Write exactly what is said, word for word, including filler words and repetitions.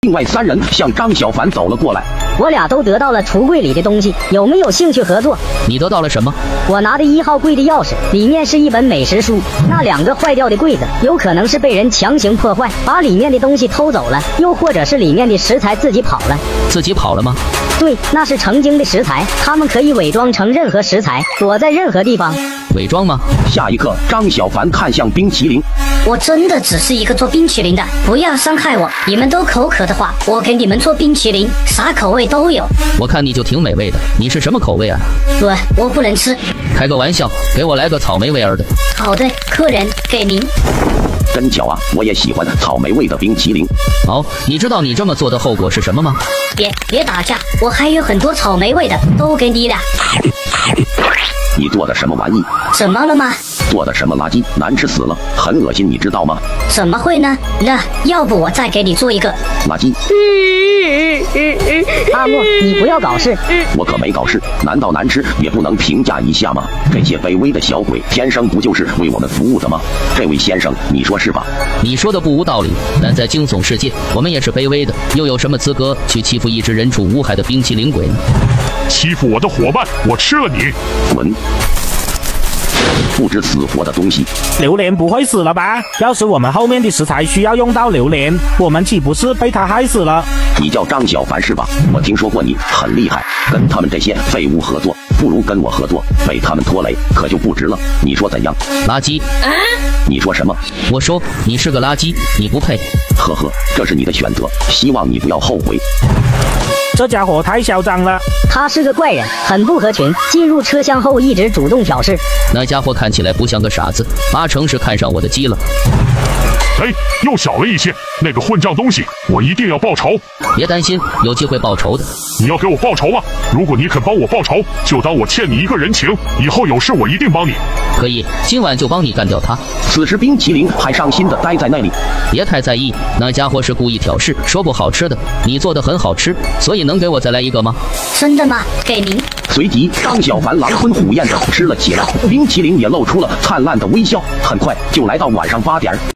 另外三人向张小凡走了过来。 我俩都得到了橱柜里的东西，有没有兴趣合作？ 你得到了什么？ 我拿的一号柜的钥匙，里面是一本美食书。那两个坏掉的柜子，有可能是被人强行破坏，把里面的东西偷走了，又或者是里面的食材自己跑了。 自己跑了吗？ 对，那是成精的食材，他们可以伪装成任何食材，躲在任何地方。 伪装吗？ 下一刻，张小凡看向冰淇淋。 我真的只是一个做冰淇淋的，不要伤害我。你们都口渴的话，我给你们做冰淇淋，啥口味都有。 我看你就挺美味的，你是什么口味啊？ 对，我不能吃。 开个玩笑，给我来个草莓味儿的。 好的，客人，给您。 真巧啊，我也喜欢草莓味的冰淇淋。 好，你知道你这么做的后果是什么吗？ 别别打架，我还有很多草莓味的，都给你了。 你做的什么玩意？ 怎么了吗？ 做的什么垃圾，难吃死了，很恶心，你知道吗？ 怎么会呢？那要不我再给你做一个垃圾。 阿莫，你不要搞事。 我可没搞事，难道难吃也不能评价一下吗？这些卑微的小鬼，天生不就是为我们服务的吗？这位先生，你说是吧？ 你说的不无道理，但在惊悚世界，我们也是卑微的，又有什么资格去欺负一只人畜无害的冰淇淋鬼呢？ 欺负我的伙伴，我吃了你！ 滚！不知死活的东西。 榴莲不会死了吧？要是我们后面的食材需要用到榴莲，我们岂不是被他害死了？ 你叫张小凡是吧？我听说过你很厉害，跟他们这些废物合作，不如跟我合作，被他们拖累可就不值了。你说怎样？ 垃圾！ 啊！ 你说什么？ 我说你是个垃圾，你不配。 呵呵，这是你的选择，希望你不要后悔。 这家伙太嚣张了， 他是个怪人，很不合群。进入车厢后一直主动挑事。 那家伙看起来不像个傻子，八成是看上我的鸡了。 哎，又小了一些，那个混账东西，我一定要报仇！ 别担心，有机会报仇的。 你要给我报仇吗？如果你肯帮我报仇，就当我欠你一个人情，以后有事我一定帮你。 可以，今晚就帮你干掉他。 此时冰淇淋还伤心的待在那里。 别太在意，那家伙是故意挑事，说不好吃的。你做的很好吃，所以能给我再来一个吗？ 真的吗？给您。 随即，张小凡狼吞虎咽地吃了起来，冰淇淋也露出了灿烂的微笑。很快就来到晚上八点。